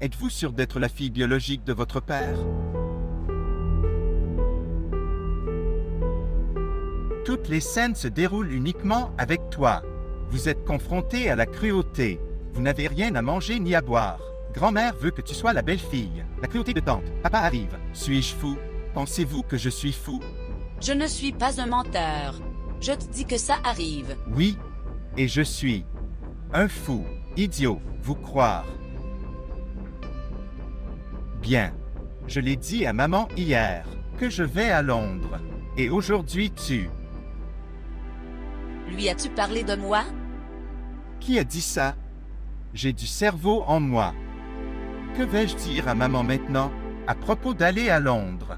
Êtes-vous sûr d'être la fille biologique de votre père? Toutes les scènes se déroulent uniquement avec toi. Vous êtes confronté à la cruauté. Vous n'avez rien à manger ni à boire. Grand-mère veut que tu sois la belle-fille. La cruauté de tante. Papa arrive. Suis-je fou? Pensez-vous que je suis fou? Je ne suis pas un menteur. Je te dis que ça arrive. Oui, et je suis un fou, idiot, vous croire. Bien, je l'ai dit à maman hier, que je vais à Londres. Et aujourd'hui tu... Lui as-tu parlé de moi? Qui a dit ça? J'ai du cerveau en moi. Que vais-je dire à maman maintenant, à propos d'aller à Londres?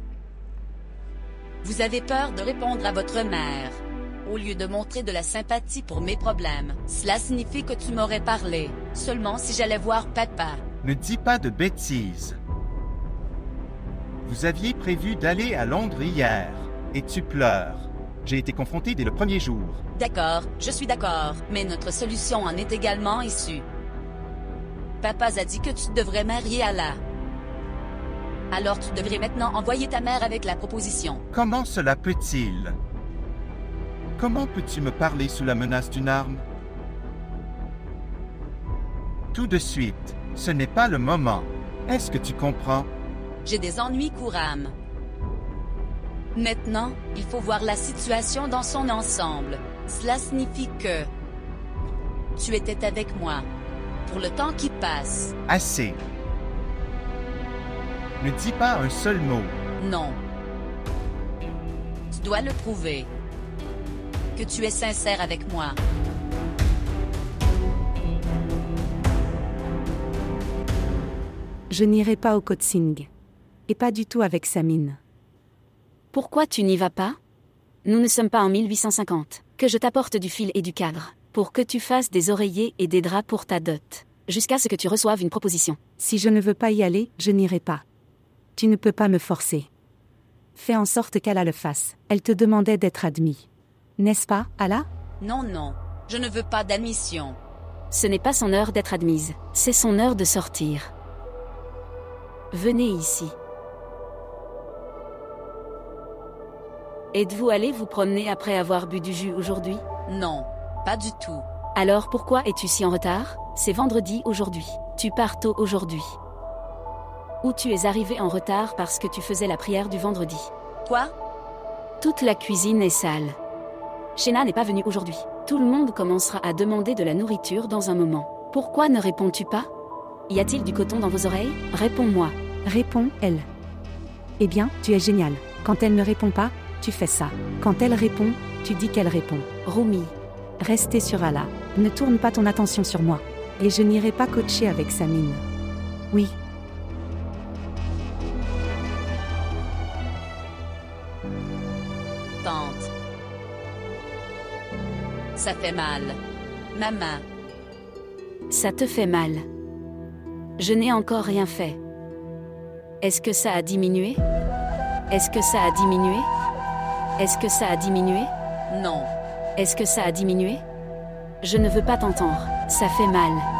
Vous avez peur de répondre à votre mère. Au lieu de montrer de la sympathie pour mes problèmes, cela signifie que tu m'aurais parlé, seulement si j'allais voir papa. Ne dis pas de bêtises. Vous aviez prévu d'aller à Londres hier, et tu pleures. J'ai été confronté dès le premier jour. D'accord, je suis d'accord, mais notre solution en est également issue. Papa a dit que tu devrais marier Allah. Alors tu devrais maintenant envoyer ta mère avec la proposition. Comment cela peut-il? Comment peux-tu me parler sous la menace d'une arme? Tout de suite, ce n'est pas le moment. Est-ce que tu comprends? J'ai des ennuis Khurram. Maintenant, il faut voir la situation dans son ensemble. Cela signifie que tu étais avec moi pour le temps qui passe. Assez. Ne dis pas un seul mot. Non. Tu dois le prouver. Que tu es sincère avec moi. Je n'irai pas au coaching. Et pas du tout avec Samine. Pourquoi tu n'y vas pas? Nous ne sommes pas en 1850. Que je t'apporte du fil et du cadre, pour que tu fasses des oreillers et des draps pour ta dot, jusqu'à ce que tu reçoives une proposition. Si je ne veux pas y aller, je n'irai pas. Tu ne peux pas me forcer. Fais en sorte qu'Allah le fasse. Elle te demandait d'être admis. N'est-ce pas, Allah? Non, non. Je ne veux pas d'admission. Ce n'est pas son heure d'être admise, c'est son heure de sortir. Venez ici. Êtes-vous allé vous promener après avoir bu du jus aujourd'hui? Non, pas du tout. Alors pourquoi es-tu si en retard? C'est vendredi aujourd'hui. Tu pars tôt aujourd'hui. Ou tu es arrivé en retard parce que tu faisais la prière du vendredi. Quoi? Toute la cuisine est sale. Shena n'est pas venue aujourd'hui. Tout le monde commencera à demander de la nourriture dans un moment. Pourquoi ne réponds-tu pas? Y a-t-il du coton dans vos oreilles? Réponds-moi. Répond, elle. Eh bien, tu es génial. Quand elle ne répond pas, tu fais ça. Quand elle répond, tu dis qu'elle répond. Rumi. Restez sur Allah. Ne tourne pas ton attention sur moi. Et je n'irai pas coacher avec Samine. Oui. Tante. Ça fait mal. Maman. Ça te fait mal. Je n'ai encore rien fait. Est-ce que ça a diminué? Est-ce que ça a diminué? Est-ce que ça a diminué? Non. Est-ce que ça a diminué? Je ne veux pas t'entendre. Ça fait mal.